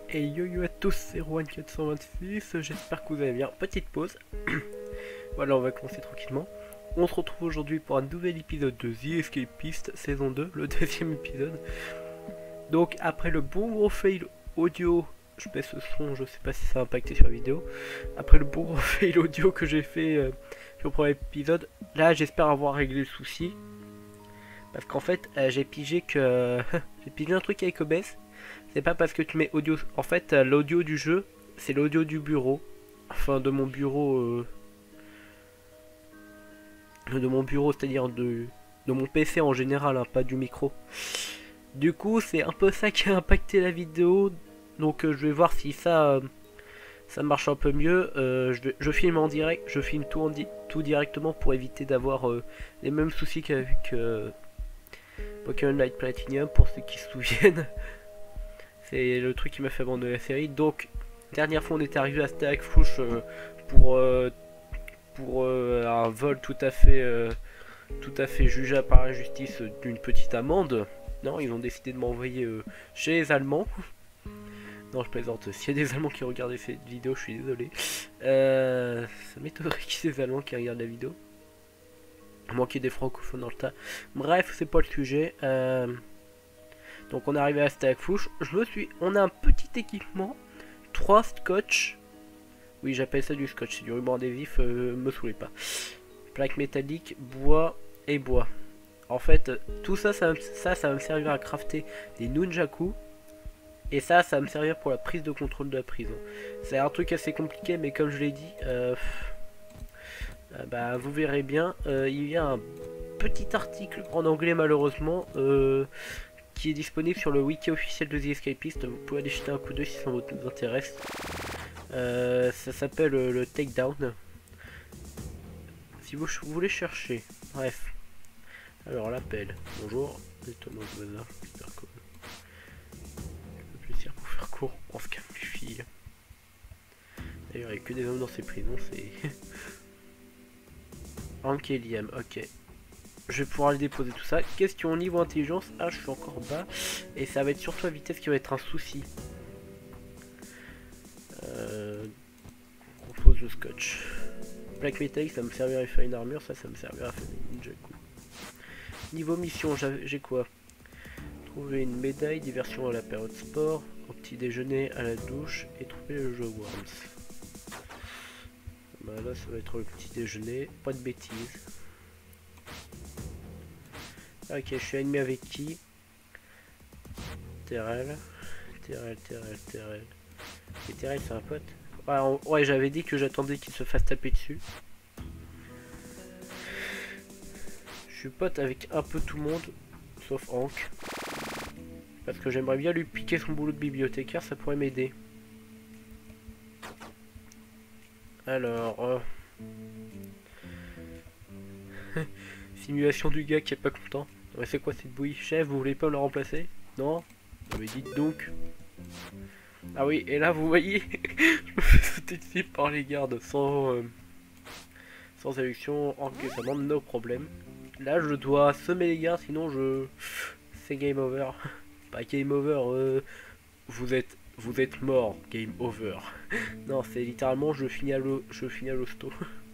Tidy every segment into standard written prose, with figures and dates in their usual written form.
Et yo yo à tous, c'est Rowan426, j'espère que vous allez bien. Petite pause. Voilà, on va commencer tranquillement. On se retrouve aujourd'hui pour un nouvel épisode de The Escapist, saison 2, le deuxième épisode. Donc après le bon gros fail audio, je baisse le son, je sais pas si ça a impacté sur la vidéo. Après le bon gros fail audio que j'ai fait sur le premier épisode, là j'espère avoir réglé le souci. Parce qu'en fait, j'ai pigé que... j'ai pigé un truc avec OBS. C'est pas parce que tu mets audio... En fait, l'audio du jeu, c'est l'audio du bureau. Enfin, de mon bureau... de mon bureau, c'est-à-dire de mon PC en général, hein, pas du micro. Du coup, c'est un peu ça qui a impacté la vidéo. Donc, je vais voir si ça... ça marche un peu mieux. Je filme en direct. Je filme tout directement pour éviter d'avoir les mêmes soucis qu'avec... Pokémon Night Platinum, pour ceux qui se souviennent. C'est le truc qui m'a fait abandonner la série. Donc, dernière fois, on était arrivé à Stagfouche pour un vol tout à fait jugeable par la justice d'une petite amende. Non, ils ont décidé de m'envoyer chez les Allemands. Non, je plaisante. S'il y a des Allemands qui regardent cette vidéo, je suis désolé. Ça m'étonnerait qu'il y ait des Allemands qui regardent la vidéo. Manquer des francophones dans le tas. Bref, c'est pas le sujet. Donc on est arrivé à Stagfouche. On a un petit équipement. 3 scotch. Oui, j'appelle ça du scotch. C'est du ruban adhésif. Me saoulez pas. Plaque métallique, bois et bois. En fait, tout ça, ça va me servir à crafter des nunjaku. Et ça va me servir pour la prise de contrôle de la prison. C'est un truc assez compliqué, mais comme je l'ai dit... bah, vous verrez bien, il y a un petit article en anglais malheureusement qui est disponible sur le wiki officiel de The Escapist. Vous pouvez aller jeter un coup d'œil si ça vous intéresse. Ça s'appelle le takedown. Si vous voulez chercher. Bref. Alors l'appel. Bonjour. Étonnant voisin. Super cool. Un peu plaisir pour faire court. On se calme les filles. D'ailleurs il n'y a que des hommes dans ces prisons, c'est... Hank et Liam, ok. Je vais pouvoir le déposer tout ça. Question niveau intelligence. Ah, je suis encore bas. Et ça va être surtout la vitesse qui va être un souci. On pose le scotch. Plaque métallique, ça me servirait à faire une armure. Ça me servira à faire une ninjaku. Niveau mission, j'ai quoi? Trouver une médaille, diversion à la période sport, au petit déjeuner, à la douche et trouver le jeu Worms. Bah là, ça va être le petit déjeuner. Pas de bêtises. Ok, je suis animé avec qui? Terrell. Et Terrell, c'est un pote? Ouais, j'avais dit que j'attendais qu'il se fasse taper dessus. Je suis pote avec un peu tout le monde, sauf Hank. Parce que j'aimerais bien lui piquer son boulot de bibliothécaire, ça pourrait m'aider. Alors... Simulation du gars qui est pas content. Ouais, c'est quoi cette bouille? Chef, vous voulez pas me la remplacer? Non? Mais dites donc. Ah oui, et là vous voyez, je me fais sauter dessus par les gardes sans élection, encaissement, no problème. Là je dois semer les gardes, sinon c'est game over. Pas game over, vous êtes mort, game over. Non, c'est littéralement je finis à l'hosto.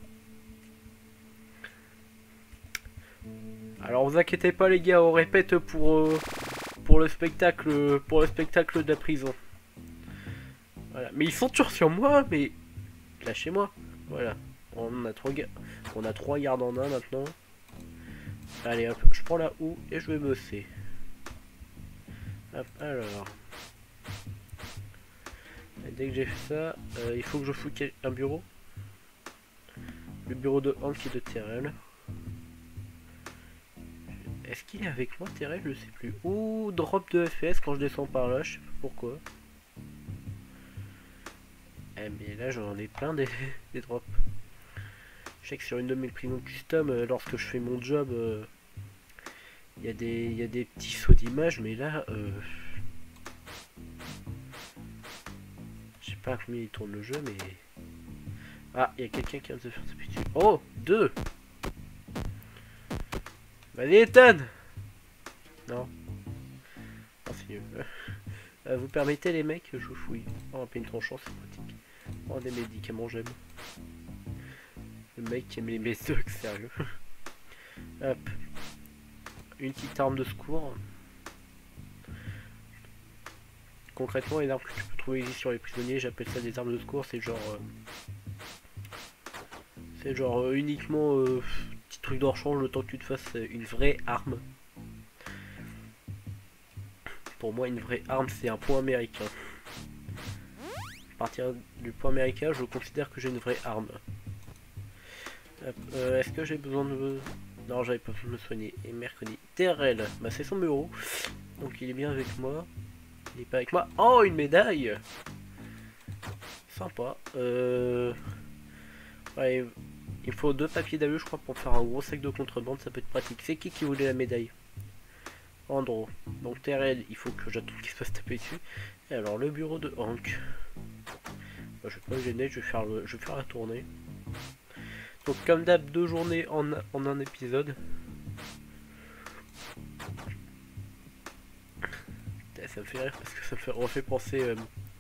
Alors vous inquiétez pas les gars, on répète pour le spectacle de la prison. Voilà. Mais ils sont toujours sur moi, mais lâchez-moi. Voilà. On a trois gardes en un maintenant. Allez hop, je prends la houe et je vais bosser. Hop, alors. Et dès que j'ai fait ça, il faut que je fouille un bureau. Le bureau de Hank et de Terrell. Est-ce qu'il est avec moi, Terrell? Je sais plus. Ouh, drop de FPS quand je descends par là, je sais pas pourquoi. Eh mais là j'en ai plein des drops. Je sais que sur une de mes prisons custom, lorsque je fais mon job, il y a des petits sauts d'image, mais là, je sais pas combien il tourne le jeu, mais... Ah, il y a quelqu'un qui vient de se faire taper dessus. Oh, 2. Vas-y, Ethan. Non. Oh, c'est mieux. Vous permettez les mecs, je fouille. Oh, un pénétrant, c'est pratique. Oh, des médicaments, j'aime. Le mec qui aime les médocs, sérieux. Hop. Une petite arme de secours. Concrètement, les armes que tu peux trouver ici sur les prisonniers, j'appelle ça des armes de secours. C'est genre, uniquement petit truc de rechange le temps que tu te fasses une vraie arme. Pour moi, une vraie arme, c'est un point américain. À partir du point américain, je considère que j'ai une vraie arme. Est-ce que j'ai besoin de... Non, j'avais pas besoin de me soigner. Et mercredi. Terrell, bah c'est son bureau. Donc il est bien avec moi. Il est pas avec moi. Oh, une médaille. Sympa. Ouais, il faut 2 papiers d'AE, je crois, pour faire un gros sac de contrebande. Ça peut être pratique. C'est qui voulait la médaille? Andro. Donc Terrell, il faut que j'attende qu'il se fasse taper dessus. Et alors le bureau de Hank. Bah, je vais pas me gêner, je vais faire la tournée. Donc comme d'hab, 2 journées en un épisode. Ça me fait rire parce que ça me refait penser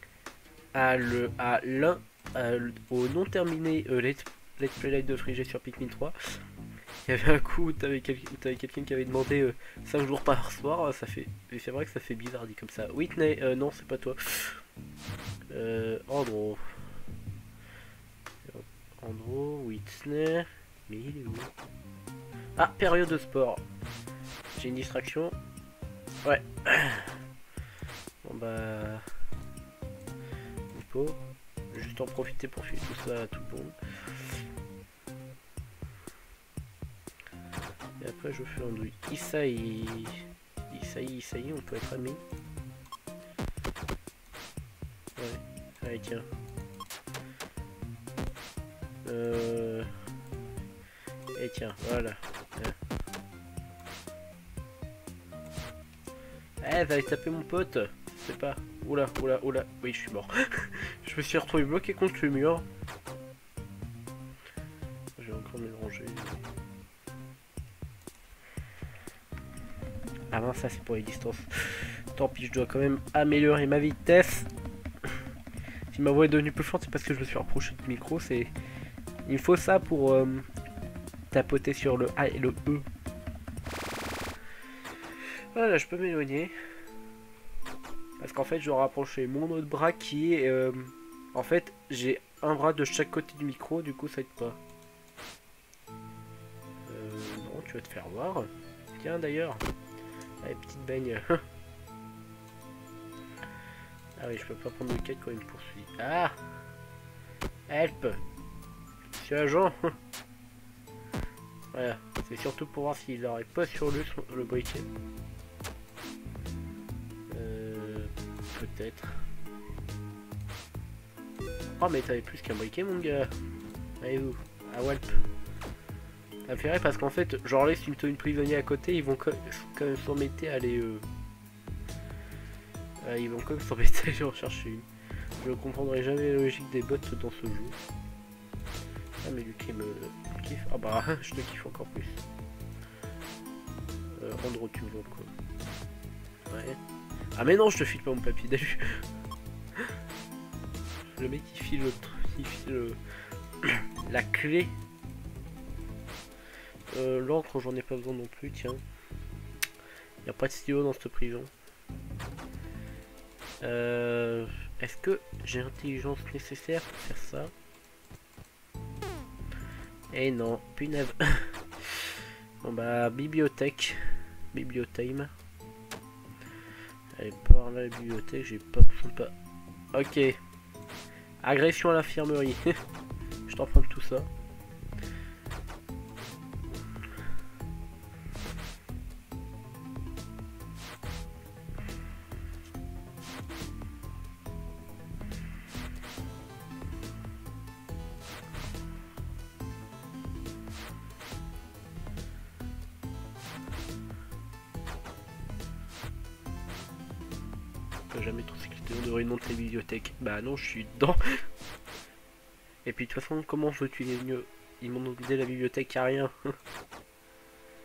au non terminé Let's Play Live de Frigé sur Pikmin 3. Il y avait un coup où t'avais quelqu'un qui avait demandé 5 jours par soir. C'est vrai que ça fait bizarre dit comme ça. Whitney, non c'est pas toi. Andro, Whitney, mais il est où? Ah, période de sport. J'ai une distraction. Ouais. Bon bah... Il faut juste en profiter pour filer tout ça à tout le monde. Et après je fais andouille. Isaï, on peut être amis. Ouais, allez tiens. Et tiens, voilà. Eh, va aller taper mon pote. C'est pas... Oula. Oui, je suis mort. Je me suis retrouvé bloqué contre le mur. J'ai encore mélangé. Ah mince, ça c'est pour les distances. Tant pis, je dois quand même améliorer ma vitesse. Si ma voix est devenue plus forte, c'est parce que je me suis rapproché du micro. Il faut ça pour tapoter sur le A et le E. Voilà, je peux m'éloigner. Parce qu'en fait, je dois rapprocher mon autre bras qui est... en fait, j'ai un bras de chaque côté du micro, du coup ça aide pas. Non, tu vas te faire voir. Tiens d'ailleurs. Allez, petite baigne. Ah oui, je peux pas prendre de quête quand il me poursuit. Ah! Help! Monsieur agent! Voilà, c'est surtout pour voir s'il n'aurait pas sur lui le briquet. Peut-être. Oh, mais t'avais plus qu'un briquet, mon gars! Allez-vous? Ah, Walp! Ça me fait rire parce qu'en fait, genre laisse une prisonnier à côté, ils vont quand même s'embêter à aller. Ils vont quand même s'embêter à aller en chercher une. Je ne comprendrai jamais la logique des bots dans ce jeu. Ah, mais Luc il me kiffe. Ah bah, je te kiffe encore plus. Andro, tu me vois quoi? Ouais. Ah, mais non, je te file pas mon papier d'alu. Le mec il file la clé. L'encre, j'en ai pas besoin non plus, tiens. Il n'y a pas de stylo dans cette prison. Est-ce que j'ai l'intelligence nécessaire pour faire ça? Eh non, punaise. Bon bah, bibliothèque. Bibliotime. Allez, par la bibliothèque, j'ai pas besoin de pas. Ok. Agression à l'infirmerie. Je t'emprunte tout ça. Jamais trop sécurité, on devrait monter la bibliothèque. Bah non, je suis dedans. Et puis de toute façon, comment veux-tu les mieux? Ils m'ont vidé la bibliothèque, y'a rien.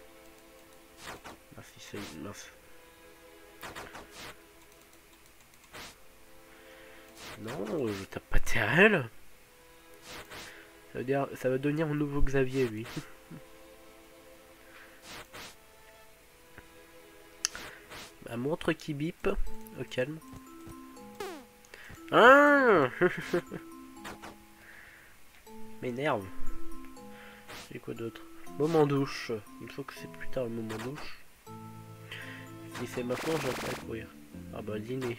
Merci, c'est mince. Non, je tape pas Terrell. Ça va devenir mon nouveau Xavier, lui. Ma montre qui bip. Au calme. Ah. M'énerve. C'est quoi d'autre? Moment douche. Il me faut que c'est plus tard le moment douche. Si c'est maintenant, je vais pas courir. Ah bah dîner.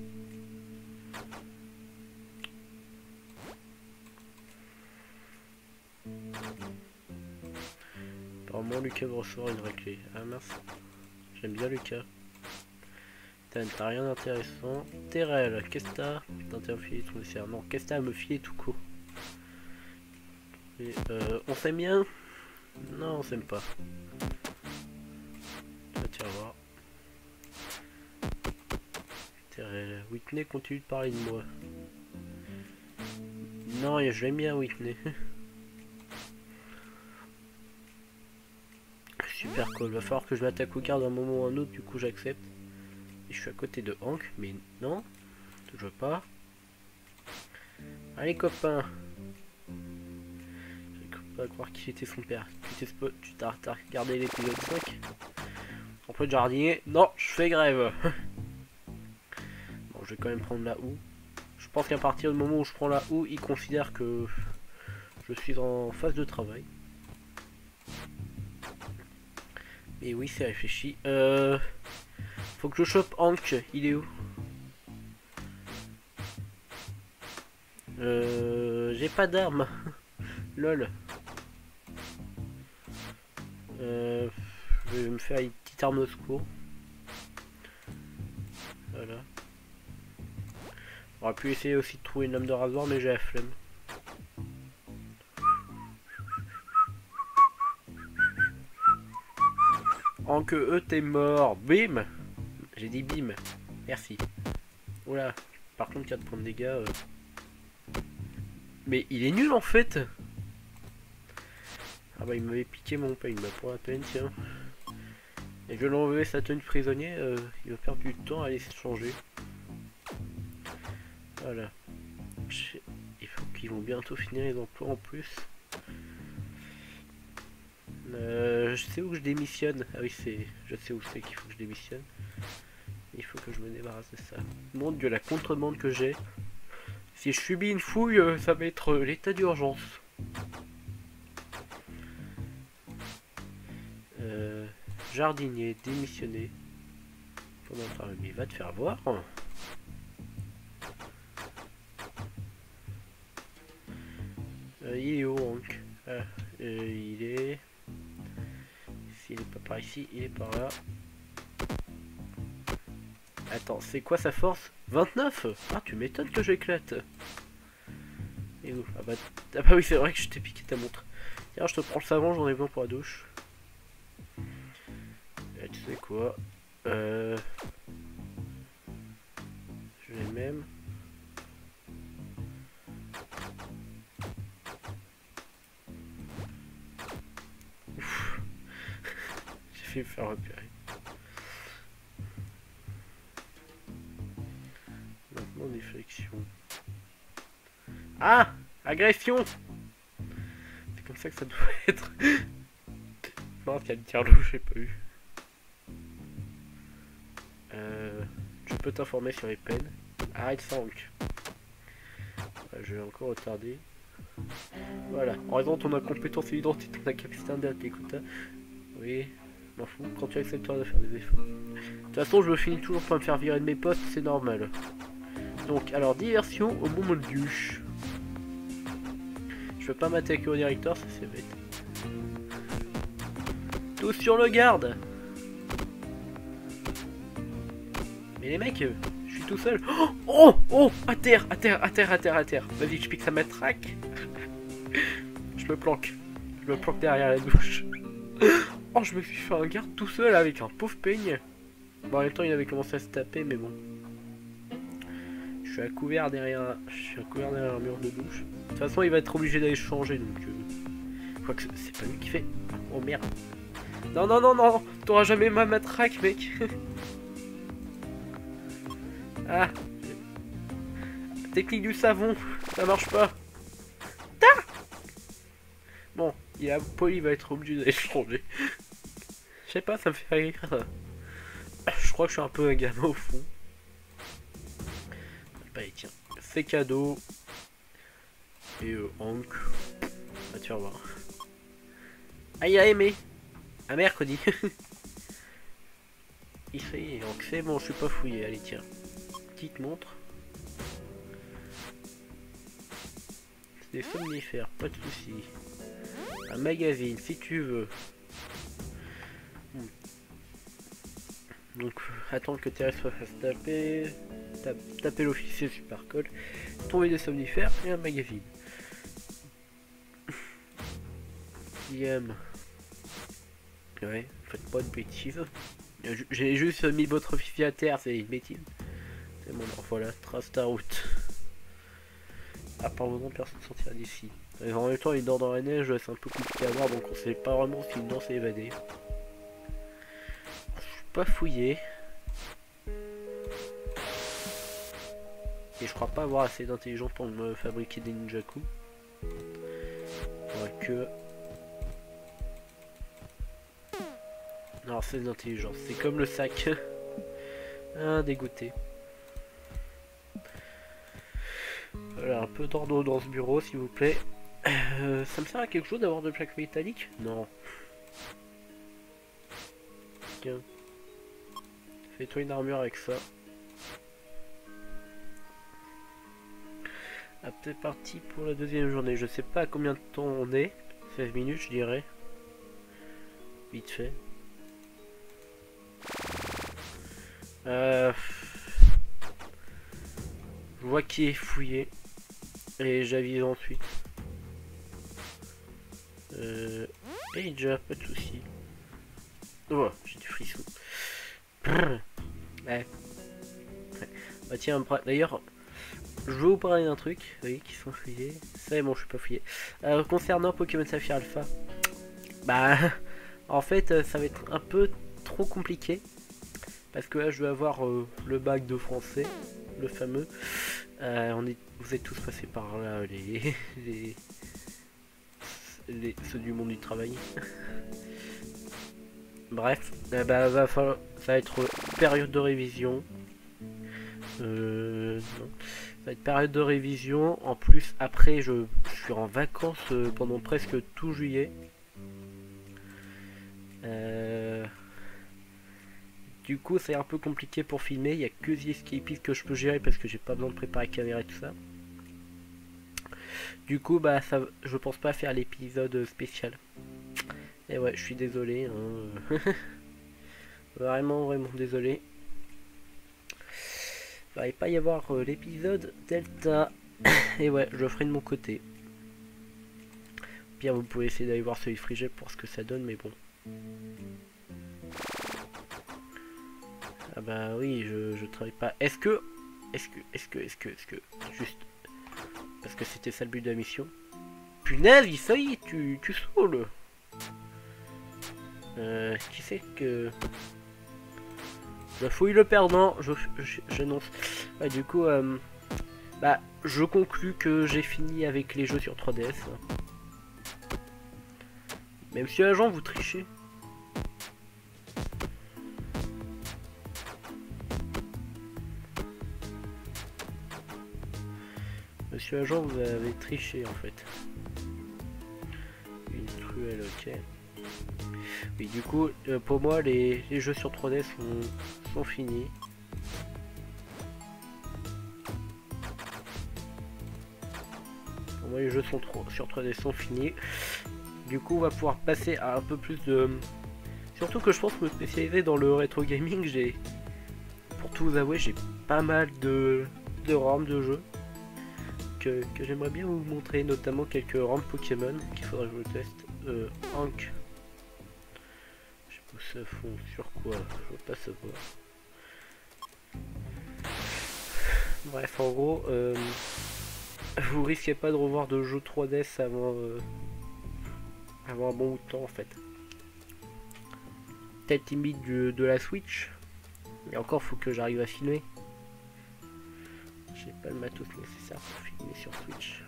Apparemment Lucas va recevoir une raclée. Ah mince. J'aime bien Lucas. T'as rien d'intéressant. Terrell, qu'est-ce que t'as? T'as filer ton dessert. Non, qu'est-ce que t'as à me filer tout court? Et, on s'aime bien? Non, on s'aime pas. Tiens, voir. Terrell, Whitney continue de parler de moi. Non, je l'aime bien Whitney. Super cool, va falloir que je m'attaque au garde d'un moment ou un autre, du coup j'accepte. Et je suis à côté de Hank, mais non, je veux pas. Allez copains. Je pas croire qui était son père. Tu t'as regardé l'épisode 5. En fait jardinier, non, je fais grève. Bon, je vais quand même prendre la houe. Je pense qu'à partir du moment où je prends la houe, il considère que je suis en phase de travail. Et oui, c'est réfléchi. Faut que je chope Hank. Il est où? J'ai pas d'arme. Lol. Je vais me faire une petite arme de secours. Voilà. On aurait pu essayer aussi de trouver une lame de rasoir, mais j'ai la flemme. En que eux t'es mort. Bim. J'ai dit bim. Merci. Oula. Par contre 4 points de dégâts. Mais il est nul en fait. Ah bah il m'avait piqué mon pain. Il m'a pour la peine tiens. Et je vais l'enlever sa tenue de prisonnier. Il va perdre du temps à aller se changer. Voilà. Il faut qu'ils vont bientôt finir les emplois en plus. Je sais où je démissionne. Ah oui, je sais où c'est qu'il faut que je démissionne. Il faut que je me débarrasse de ça. Mon dieu, la contrebande que j'ai. Si je subis une fouille, ça va être l'état d'urgence. Jardinier, démissionné. Mais va te faire voir. Il est où, Hank? Il est... S'il est pas par ici, il est par là. Attends, c'est quoi sa force? 29? Ah, tu m'étonnes que j'éclate. Et où? Ah bah oui, c'est vrai que je t'ai piqué ta montre. Tiens, je te prends le savon, j'en ai besoin pour la douche. Et tu sais quoi? Je vais même... Ouf. J'ai fait me faire repérer. Maintenant déflexion. Ah! Agression! C'est comme ça que ça doit être. Non, qu'il y a une tire louche, j'ai pas eu. Je peux t'informer sur les peines. Arrête ça, Hank. Je vais encore retarder. Voilà. En raison de ton incompétence évidente et de ton incapacité à écoute. Oui, m'en fous. Quand tu accepteras de faire des efforts. De toute façon, je me finis toujours par me faire virer de mes postes, c'est normal. Donc, alors, diversion au moment de douche. Je veux pas m'attaquer au directeur, ça c'est bête. Tous sur le garde! Mais les mecs, je suis tout seul. Oh! Oh! À terre! À terre! À terre! À terre! À terre! Vas-y, je pique sa matraque. Je me planque. Je me planque derrière la douche. Oh, je me suis fait un garde tout seul avec un pauvre peigne. Bon, en même temps, il avait commencé à se taper, mais bon. Je suis à couvert derrière un mur de douche. De toute façon, il va être obligé d'aller changer, donc... Je crois que c'est pas lui qui fait... Oh, merde. Non, non, non, non. T'auras jamais ma matraque, mec. Ah. Technique du savon, ça marche pas. Bon, Paul il va être obligé d'aller changer. Je sais pas, ça me fait rire. Je crois que je suis un peu un gamin au fond. Bah tiens, c'est cadeau. Et Hank. Ah, tu vas voir. Ah, il a aimé. À mercredi. Il fait Hank, c'est bon, je suis pas fouillé. Allez, tiens. Petite montre. C'est des somnifères, pas de soucis. Un magazine, si tu veux. Donc, attendre que Thérèse se fasse taper. Taper l'officier super code. Trouver des somnifères et un magazine. Liam. Ouais, faites pas de bêtises. J'ai juste mis votre officier à terre, c'est une bêtise. C'est bon, voilà, trace ta route. Apparemment, personne ne sortira d'ici. Et en même temps, il dort dans la neige, c'est un peu compliqué à voir, donc on sait pas vraiment s'il non s'est évadé. Je suis pas fouillé. Et je crois pas avoir assez d'intelligence pour me fabriquer des ninjaku. Que... Alors c'est d'intelligence, c'est comme le sac. Ah, dégoûté. Voilà, un peu d'ordre dans ce bureau s'il vous plaît. Ça me sert à quelque chose d'avoir de plaques métalliques? Non. Tiens. Fais-toi une armure avec ça. Ah, c'est parti pour la deuxième journée. Je sais pas à combien de temps on est. 16 minutes, je dirais. Vite fait. Je vois qui est fouillé. Et j'avise ensuite. Et déjà, pas de soucis. Oh, j'ai du frisson. Ouais. Bah tiens, d'ailleurs, je veux vous parler d'un truc. Vous voyez qui sont fouillés. C'est bon, je suis pas fouillé. Concernant Pokémon Saphir Alpha. Bah, en fait, ça va être un peu trop compliqué. Parce que là, je vais avoir le bac de français, le fameux. Vous êtes tous passés par là, ceux du monde du travail. Bref, bah, ça va être période de révision. Non. Ça va être période de révision. En plus, après, je suis en vacances pendant presque tout juillet. Du coup, c'est un peu compliqué pour filmer. Il n'y a que The Escapist que je peux gérer parce que j'ai pas besoin de préparer la caméra et tout ça. Du coup, bah, je pense pas faire l'épisode spécial. Et ouais, je suis désolé. Hein. Vraiment, vraiment désolé. Il va pas y avoir l'épisode Delta. Et ouais, je le ferai de mon côté. Bien, vous pouvez essayer d'aller voir celui frigé pour ce que ça donne, mais bon. Ah bah oui, je travaille pas. Est-ce que juste parce que c'était ça le but de la mission. Punaise, ça y est, tu saules. Qui c'est que je fouille le perdant, j'annonce. Ouais, du coup, bah, je conclus que j'ai fini avec les jeux sur 3DS. Même si agent, vous trichez. Monsieur agent, vous avez triché en fait. Une truelle, ok. Oui, du coup, pour moi, les jeux sur 3D sont finis. Pour moi, les jeux sur 3D sont finis. Du coup, on va pouvoir passer à un peu plus de... Surtout que je pense me spécialiser dans le rétro gaming. Pour tout vous avouer, j'ai pas mal de ROM de jeux que j'aimerais bien vous montrer, notamment quelques ROM Pokémon qu'il faudrait que je teste. Hank. Je sais pas ça fond sur quoi, je veux pas savoir. Bref, en gros, vous risquez pas de revoir de jeux 3DS avant un bon bout de temps en fait. Peut-être limite de la Switch. Et encore, faut que j'arrive à filmer. J'ai pas le matos nécessaire pour filmer sur Twitch.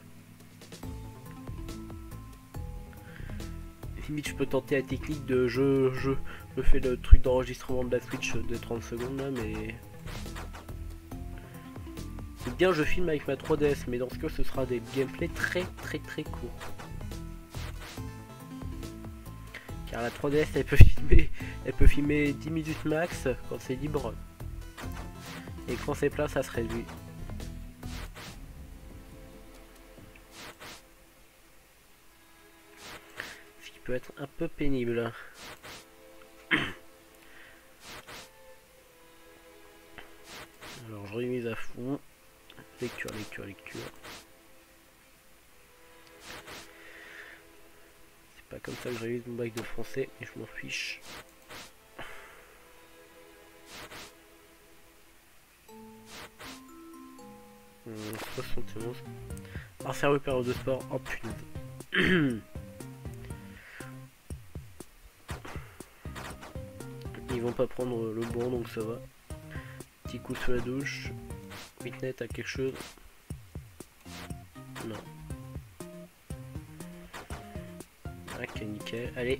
Limite je peux tenter la technique de je fais le truc d'enregistrement de la Switch de 30 secondes là, mais c'est bien, je filme avec ma 3DS, mais dans ce cas ce sera des gameplays très courts, car la 3DS elle peut filmer 10 minutes max quand c'est libre, et quand c'est plein ça se réduit. Ce qui peut être un peu pénible. Alors je remise à fond. Lecture. C'est pas comme ça que je révise mon bac de français, et je m'en fiche. Mmh, 71. Arcero période de sport. Oh punaise. Ils vont pas prendre le bon, donc ça va. Petit coup sous la douche. Whitney, t'as quelque chose? Non. Ok, nickel. Allez.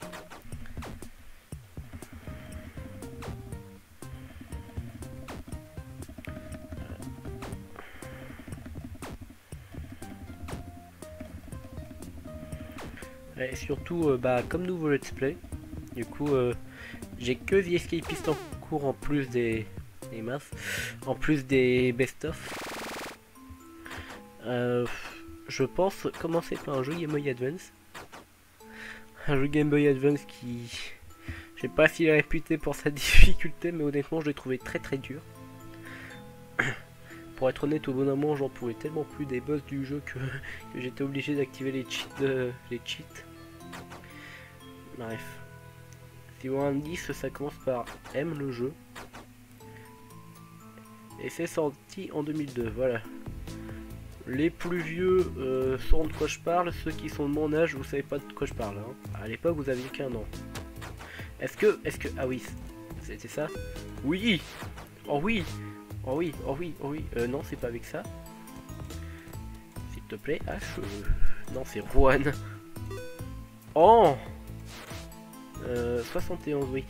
Et surtout, comme nouveau let's play, du coup, j'ai que The Escapist en cours en plus des masses, en plus des best-of. Je pense commencer par un jeu Game Boy Advance. Un jeu Game Boy Advance qui... Je sais pas s'il est réputé pour sa difficulté, mais honnêtement je l'ai trouvé très dur. Pour être honnête, au bout d'un moment j'en pouvais tellement plus des boss du jeu que j'étais obligé d'activer les cheats. Bref. Si vous avez un indice, ça commence par M le jeu. Et c'est sorti en 2002, voilà. Les plus vieux sauront de quoi je parle, ceux qui sont de mon âge, vous savez pas de quoi je parle. Hein. À l'époque, vous aviez qu'un an. Est-ce que... Ah oui, c'était ça? Oui. Oh oui. Oh oui, oh oui, oh oui. Non, c'est pas avec ça. S'il te plaît, H. Non, c'est Juan. Oh 71, oui.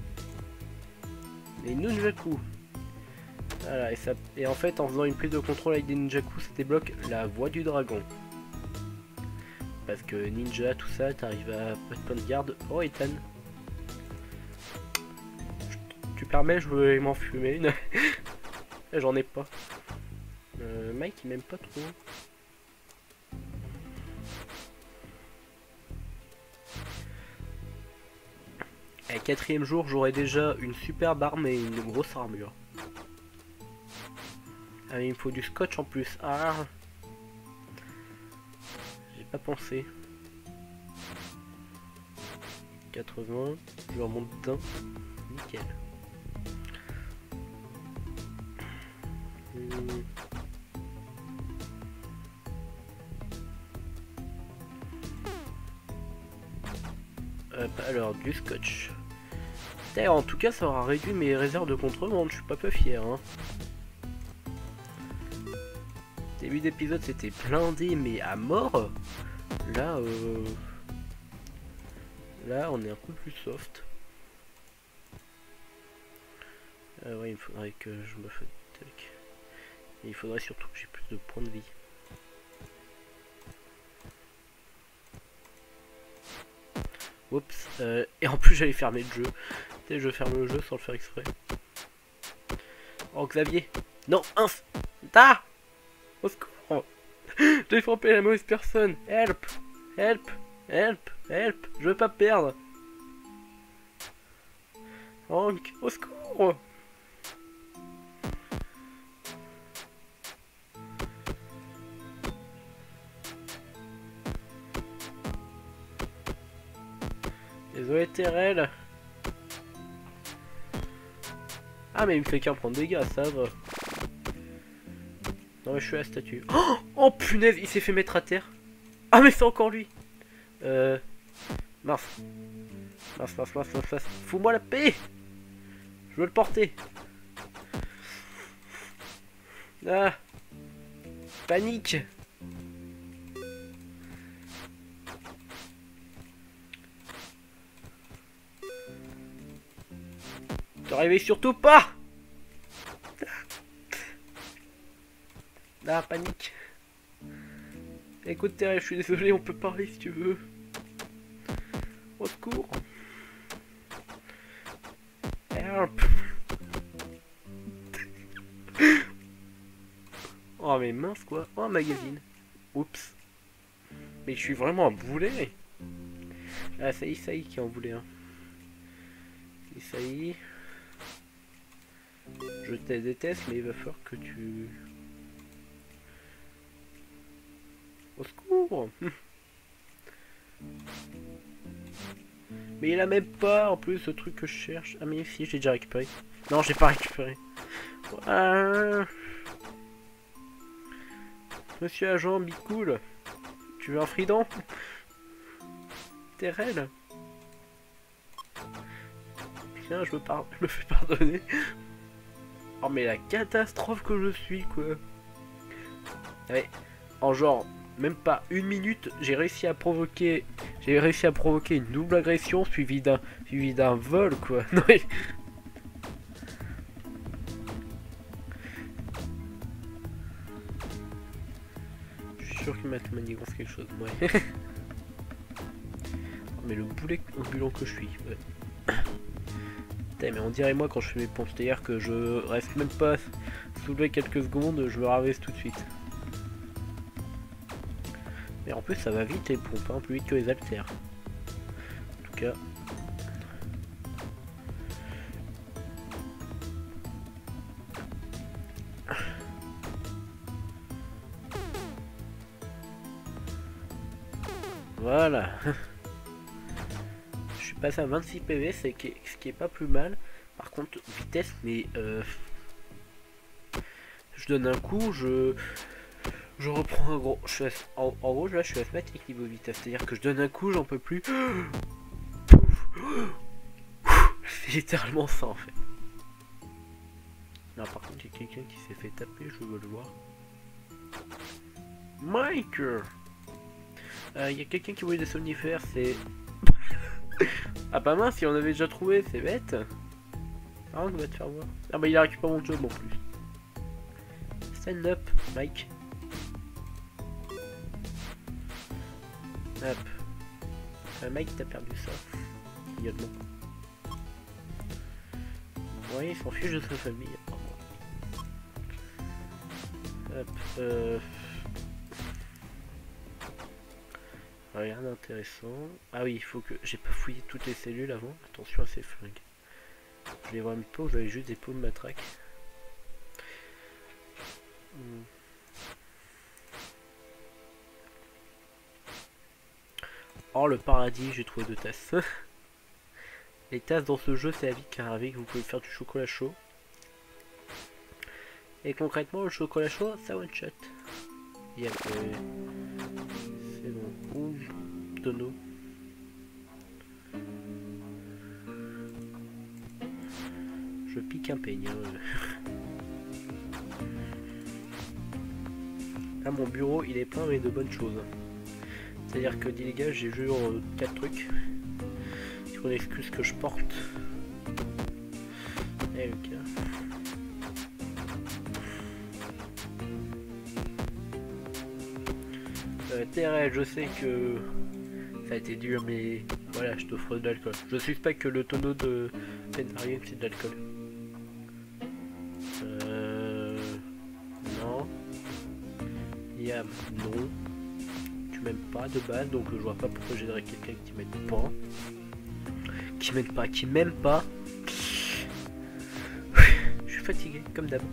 Les Nunjaku. Voilà, et en fait, en faisant une prise de contrôle avec des Ninjaku, ça débloque la voie du dragon. Parce que ninja, tout ça, t'arrives à pas de point de garde. Oh, Ethan. Tu permets, je vais m'en fumer une. J'en ai pas. Mike, il m'aime pas trop. Et 4ème jour, j'aurai déjà une superbe arme et une grosse armure. Ah, il me faut du scotch en plus. Ah, j'ai pas pensé. 80, je remonte d'un. Nickel. Alors, du scotch. D'ailleurs, en tout cas, ça aura réduit mes réserves de contrebande. Je suis pas peu fier. Hein. Début d'épisode, c'était blindé, mais à mort. Là, là, on est un peu plus soft. Ouais, il faudrait que je me fasse. Et il faudrait surtout que j'ai plus de points de vie. Oups. Et en plus, j'allais fermer le jeu. Tu sais, je ferme le jeu sans le faire exprès. Oh, Xavier. Non, Ta au secours. J'ai frappé la mauvaise personne. Help. Help. Help. Help. Je veux pas perdre. Hank, au secours. Désolé Terrell. Ah mais il me fait qu'un prendre des dégâts, ça va. Non mais je suis à la statue. Oh punaise, il s'est fait mettre à terre. Ah mais c'est encore lui. Mince. Mince. Fous-moi la paix. Je veux le porter. Ah. Panique. Te réveille surtout pas. Ah, panique. Écoute Thérèse, je suis désolé, on peut parler si tu veux. Au secours. Help. Oh mais mince quoi. Oh un magazine. Oups. Mais je suis vraiment un boulet. Ah ça y est qui en voulait un. Ça y est. Je te déteste mais il va falloir que tu... Au secours. Mais il a même pas en plus ce truc que je cherche. Ah mais si j'ai déjà récupéré. Non j'ai pas récupéré. Monsieur agent Bicool, tu veux un frident? Terrell. Tiens, je me fais pardonner. Oh mais la catastrophe que je suis quoi. Ouais, en genre même pas une minute, j'ai réussi à provoquer une double agression suivi d'un vol quoi. Non, mais... Je suis sûr qu'il m'a manigance quelque chose, ouais. Mais le boulet ambulant que je suis. Ouais. Putain, mais on dirait moi quand je fais mes pompes, c'est-à-dire que je reste même pas soulevé quelques secondes, je me ravesse tout de suite. Mais en plus ça va vite les pompes, hein, plus vite que les haltères. En tout cas. Voilà. Je suis passé à 26 PV, ce qui est pas plus mal. Par contre, vitesse, mais je donne un coup, je reprends un gros. En gros, là, je suis asthmatique niveau vitesse, c'est-à-dire que je donne un coup, j'en peux plus. C'est littéralement ça en fait. Non, par contre, il y a quelqu'un qui s'est fait taper, je veux le voir. Mike. Il y a quelqu'un qui voulait des somnifères, c'est... Ah bah mince, si on avait déjà trouvé, c'est bête. Ah, on va te faire voir. Ah bah il a récupéré mon job en plus. Stand up, Mike. Hop. Mike, t'as perdu ça. Également. Ouais, il s'en fiche de sa famille, apparemment. Hop, rien d'intéressant. Ah oui, il faut que... J'ai pas fouillé toutes les cellules avant. Attention à ces flingues. Je les vois même pas, vous avez juste des paumes matraques. Oh le paradis, j'ai trouvé 2 tasses. Les tasses dans ce jeu c'est la vie car avec vous pouvez faire du chocolat chaud. Et concrètement le chocolat chaud ça one shot. Yep, c'est bon. Ouh, tonneau. Je pique un peigne. Ah mon bureau il est plein mais de bonnes choses. C'est à dire que dit les gars j'ai genre 4 trucs. Sur l'excuse que je porte. Eh le gars. Thérèse, je sais que ça a été dur mais voilà je t'offre de l'alcool. Je suspecte que le tonneau de Pénarium c'est de l'alcool. Non. Yam, non. Tu m'aimes pas de base donc je vois pas pourquoi j'aiderais quelqu'un qui m'aime pas. Qui m'aime pas. Je suis fatigué comme d'hab.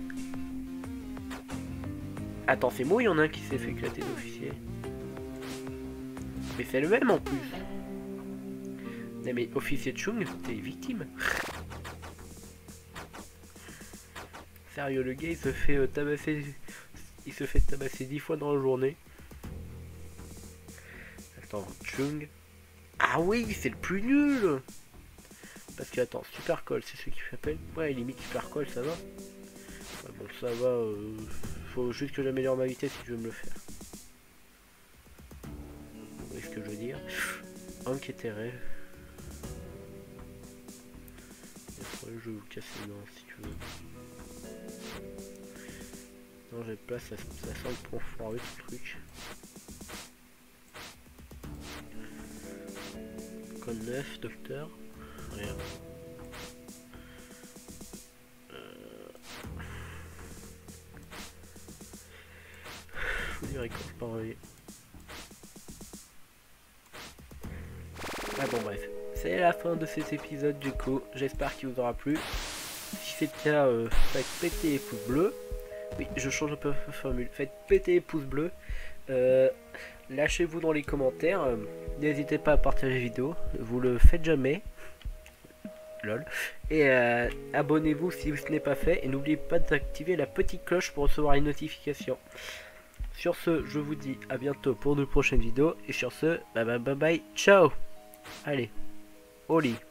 Attends, c'est moi, il y en a un qui s'est fait éclater d'officier. Mais c'est le même en plus. Non mais officier Chung, t'es victime. Sérieux, le gars il se fait tabasser. Il se fait tabasser 10 fois dans la journée. Attends, Chung. Ah oui, c'est le plus nul. Parce que attends, Super Call, c'est ce qui s'appelle. Ouais, limite Super Call, ça va. Ouais, bon, ça va. Faut juste que j'améliore ma vitesse si je veux me le faire. Vous voyez ce que je veux dire? Enquêter. Je vais vous casser les dents si tu veux. Non, j'ai place, ça sent le point foireux ce truc. Code 9, docteur. Rien. Faut dire écoute pareil. Ah bon bref. C'est la fin de cet épisode du coup. J'espère qu'il vous aura plu. Si c'est le cas, faites péter les pouces bleus. Oui, je change un peu la formule. Faites péter les pouces bleus. Lâchez-vous dans les commentaires. N'hésitez pas à partager la vidéo. Vous le faites jamais. Lol. Et abonnez-vous si ce n'est pas fait. Et n'oubliez pas d'activer la petite cloche pour recevoir les notifications. Sur ce, je vous dis à bientôt pour de prochaines vidéos. Et sur ce, bye bye, ciao. Allez, au lit.